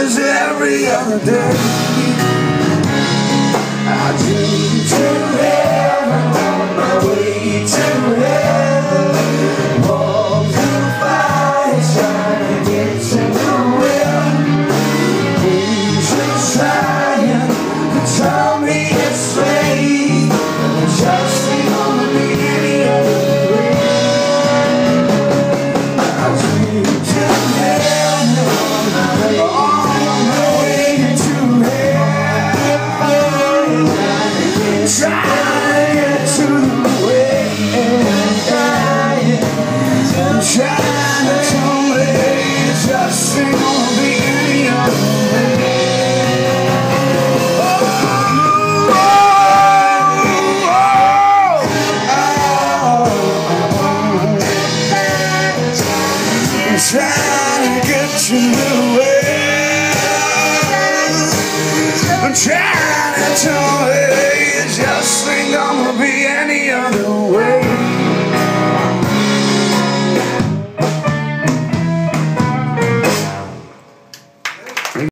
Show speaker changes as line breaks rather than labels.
as every other day. I dream to heaven on my way to heaven. Walk through fire, trying to get to the well. Angels trying to tell me it's fate, but just ain't gonna be any other way. I dream to heaven on my way to heaven. Trying to get to the way. Trying to tell me it just ain't gonna be any other way. Trying to get to the way. I'm trying to tell